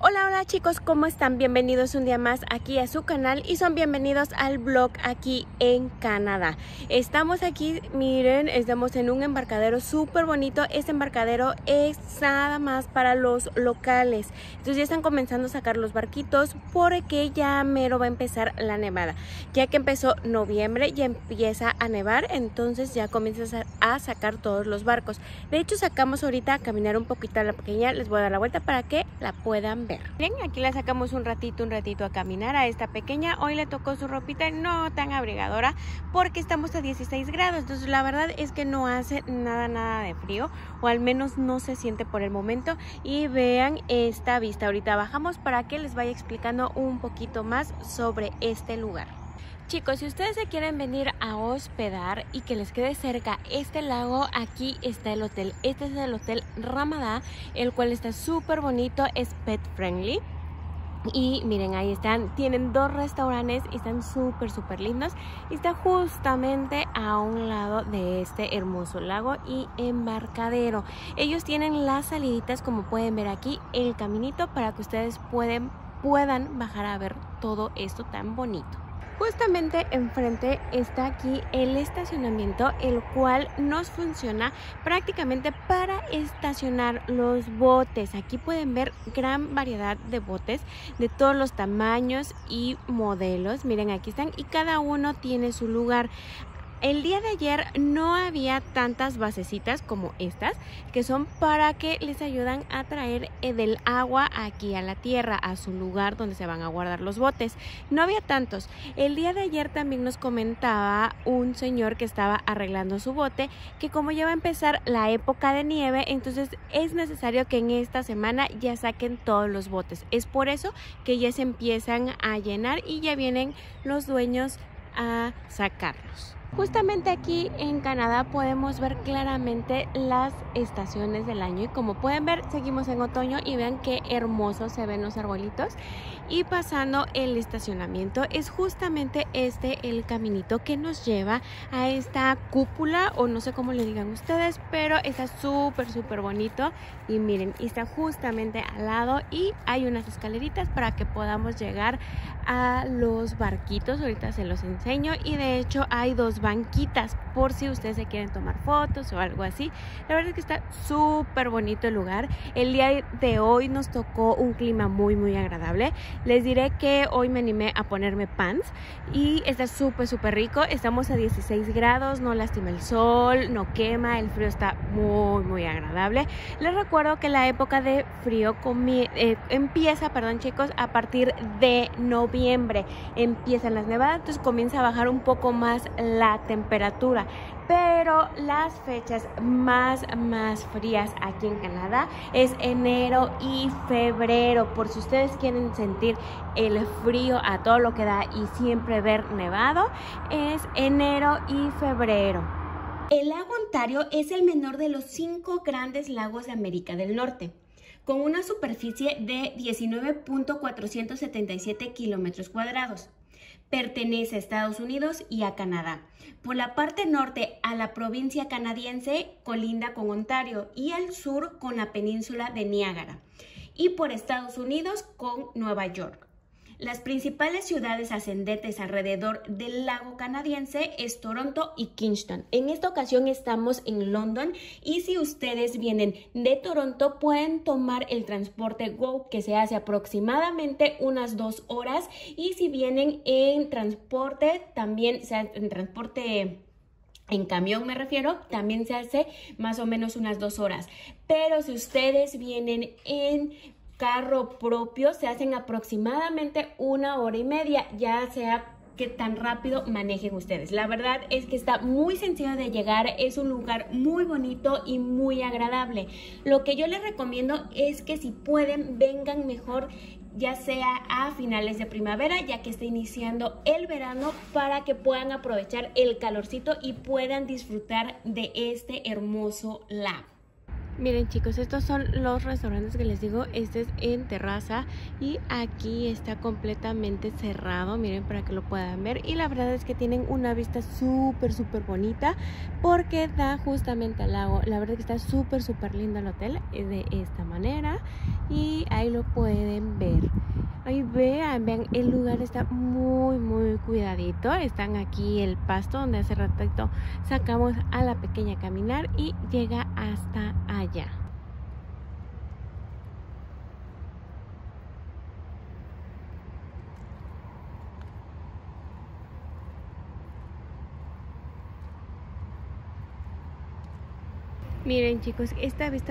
Hola, hola chicos, ¿cómo están? Bienvenidos un día más aquí a su canal y son bienvenidos al vlog aquí en Canadá. Estamos aquí, miren, estamos en un embarcadero súper bonito. Este embarcadero es nada más para los locales. Entonces ya están comenzando a sacar los barquitos porque ya mero va a empezar la nevada. Ya que empezó noviembre, ya empieza a nevar, entonces ya comienzan a sacar todos los barcos. De hecho, sacamos ahorita a caminar un poquito a la pequeña. Les voy a dar la vuelta para que la puedan ver. Bien, aquí la sacamos un ratito a caminar a esta pequeña. Hoy le tocó su ropita no tan abrigadora porque estamos a 16 grados. Entonces la verdad es que no hace nada de frío, o al menos no se siente por el momento. Y vean esta vista. Ahorita bajamos para que les vaya explicando un poquito más sobre este lugar. Chicos, si ustedes se quieren venir a hospedar y que les quede cerca este lago, aquí está el hotel. Este es el Hotel Ramadá, el cual está súper bonito, es pet friendly. Y miren, ahí están, tienen dos restaurantes y están súper lindos. Y está justamente a un lado de este hermoso lago y embarcadero. Ellos tienen las saliditas, como pueden ver aquí, el caminito para que ustedes puedan bajar a ver todo esto tan bonito. Justamente enfrente está aquí el estacionamiento, el cual nos funciona prácticamente para estacionar los botes. Aquí pueden ver gran variedad de botes de todos los tamaños y modelos. Miren, aquí están y cada uno tiene su lugar. El día de ayer no había tantas basecitas como estas, que son para que les ayudan a traer del agua aquí a la tierra, a su lugar donde se van a guardar los botes. No había tantos. El día de ayer también nos comentaba un señor que estaba arreglando su bote, que como ya va a empezar la época de nieve, entonces es necesario que en esta semana ya saquen todos los botes. Es por eso que ya se empiezan a llenar y ya vienen los dueños a sacarlos. Justamente aquí en Canadá podemos ver claramente las estaciones del año y como pueden ver seguimos en otoño y vean qué hermosos se ven los arbolitos. Y pasando el estacionamiento es justamente este el caminito que nos lleva a esta cúpula, o no sé cómo le digan ustedes, pero está súper bonito. Y miren, está justamente al lado y hay unas escaleritas para que podamos llegar a los barquitos. Ahorita se los enseño y de hecho hay dos banquitas por si ustedes se quieren tomar fotos o algo así. La verdad es que está súper bonito el lugar. El día de hoy nos tocó un clima muy agradable. Les diré que hoy me animé a ponerme pants y está súper rico. Estamos a 16 grados, no lastima el sol, no quema, el frío está muy agradable. Les recuerdo que la época de frío empieza, chicos, a partir de noviembre. Empiezan las nevadas, entonces comienza a bajar un poco más la temperatura. Pero las fechas más frías aquí en Canadá es enero y febrero. Por si ustedes quieren sentir el frío a todo lo que da y siempre ver nevado, es enero y febrero. El lago Ontario es el menor de los 5 grandes lagos de América del Norte, con una superficie de 19.477 kilómetros cuadrados. Pertenece a Estados Unidos y a Canadá. Por la parte norte a la provincia canadiense colinda con Ontario y al sur con la península de Niágara, y por Estados Unidos con Nueva York. Las principales ciudades ascendentes alrededor del lago canadiense es Toronto y Kingston. En esta ocasión estamos en London y si ustedes vienen de Toronto pueden tomar el transporte GO, que se hace aproximadamente unas 2 horas, y si vienen en transporte, también se hace en transporte en camión me refiero, también se hace más o menos unas 2 horas. Pero si ustedes vienen en carro propio, se hacen aproximadamente 1 hora y media, ya sea que tan rápido manejen ustedes. La verdad es que está muy sencillo de llegar, es un lugar muy bonito y muy agradable. Lo que yo les recomiendo es que si pueden, vengan mejor ya sea a finales de primavera, ya que está iniciando el verano, para que puedan aprovechar el calorcito y puedan disfrutar de este hermoso lago. Miren chicos, estos son los restaurantes que les digo. Este es en terraza y aquí está completamente cerrado, miren, para que lo puedan ver. Y la verdad es que tienen una vista súper bonita porque da justamente al lago. La verdad es que está súper lindo el hotel, es de esta manera y ahí lo pueden ver. Ahí vean, el lugar está muy cuidadito. Están aquí el pasto donde hace ratito sacamos a la pequeña a caminar y llega hasta allá. Miren chicos, esta vista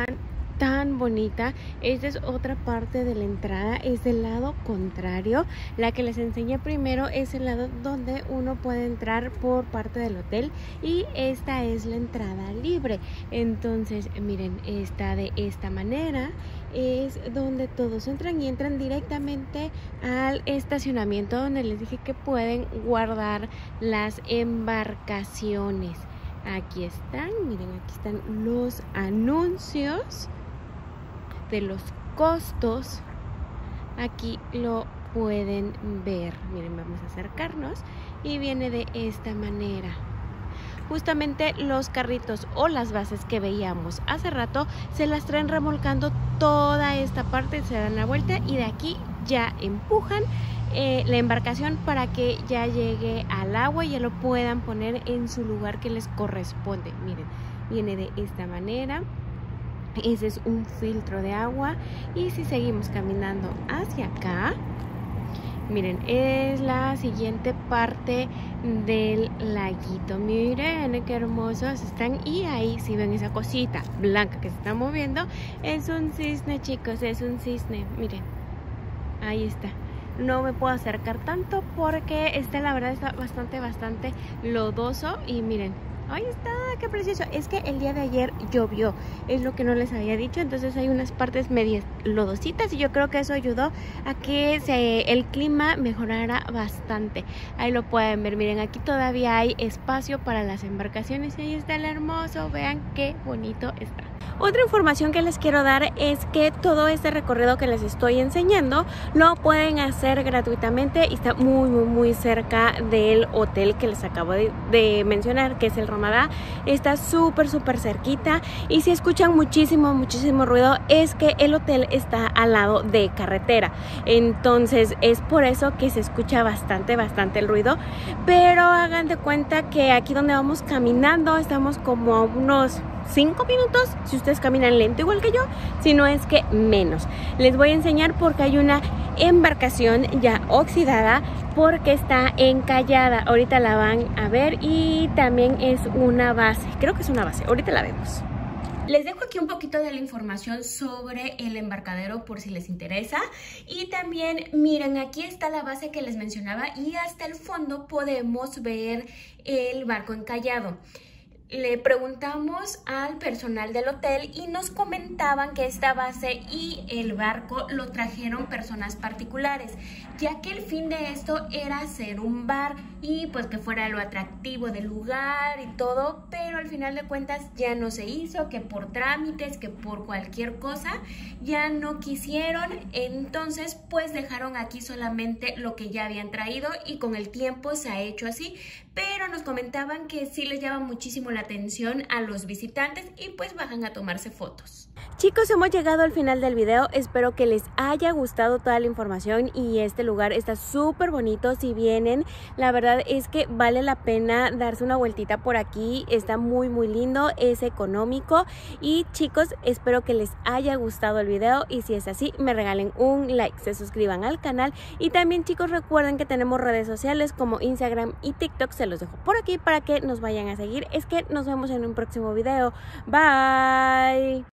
tan bonita. Esta es otra parte de la entrada, es del lado contrario. La que les enseñé primero es el lado donde uno puede entrar por parte del hotel y esta es la entrada libre. Entonces miren, está de esta manera, es donde todos entran y entran directamente al estacionamiento donde les dije que pueden guardar las embarcaciones. Aquí están, miren, aquí están los anuncios de los costos. Aquí lo pueden ver. Miren, vamos a acercarnos y viene de esta manera. Justamente los carritos o las bases que veíamos hace rato se las traen remolcando toda esta parte, se dan la vuelta y de aquí ya empujan la embarcación para que ya llegue al agua y ya lo puedan poner en su lugar que les corresponde. Miren, viene de esta manera. Ese es un filtro de agua y si seguimos caminando hacia acá, miren, es la siguiente parte del laguito. Miren qué hermosos están y ahí si ven esa cosita blanca que se está moviendo, es un cisne chicos, es un cisne, miren, ahí está. No me puedo acercar tanto porque la verdad está bastante lodoso y miren, ahí está, qué precioso. Es que el día de ayer llovió, es lo que no les había dicho, entonces hay unas partes medias lodositas y yo creo que eso ayudó a que el clima mejorara bastante. Ahí lo pueden ver, miren, aquí todavía hay espacio para las embarcaciones y ahí está el hermoso, vean qué bonito está. Otra información que les quiero dar es que todo este recorrido que les estoy enseñando lo pueden hacer gratuitamente y está muy cerca del hotel que les acabo de mencionar, que es el Ramadá. Está súper cerquita y si escuchan muchísimo ruido es que el hotel está al lado de carretera, entonces es por eso que se escucha bastante el ruido, pero hagan de cuenta que aquí donde vamos caminando estamos como a unos 5 minutos si ustedes caminan lento igual que yo, si no es que menos. Les voy a enseñar porque hay una embarcación ya oxidada porque está encallada, ahorita la van a ver, y también es una base, creo que es una base, ahorita la vemos. Les dejo aquí un poquito de la información sobre el embarcadero por si les interesa. Y también miren, aquí está la base que les mencionaba y hasta el fondo podemos ver el barco encallado. Le preguntamos al personal del hotel y nos comentaban que esta base y el barco lo trajeron personas particulares, ya que el fin de esto era hacer un bar y pues que fuera lo atractivo del lugar y todo, pero al final de cuentas ya no se hizo, que por trámites, que por cualquier cosa ya no quisieron, entonces pues dejaron aquí solamente lo que ya habían traído y con el tiempo se ha hecho así, pero nos comentaban que sí les llama muchísimo la atención a los visitantes y pues bajan a tomarse fotos. Chicos, hemos llegado al final del video, espero que les haya gustado toda la información y este lugar está súper bonito. Si vienen, la verdad es que vale la pena darse una vueltita por aquí, está muy lindo, es económico y chicos, espero que les haya gustado el video y si es así, me regalen un like, se suscriban al canal y también chicos recuerden que tenemos redes sociales como Instagram y TikTok, se los dejo por aquí para que nos vayan a seguir. Es que nos vemos en un próximo video, bye.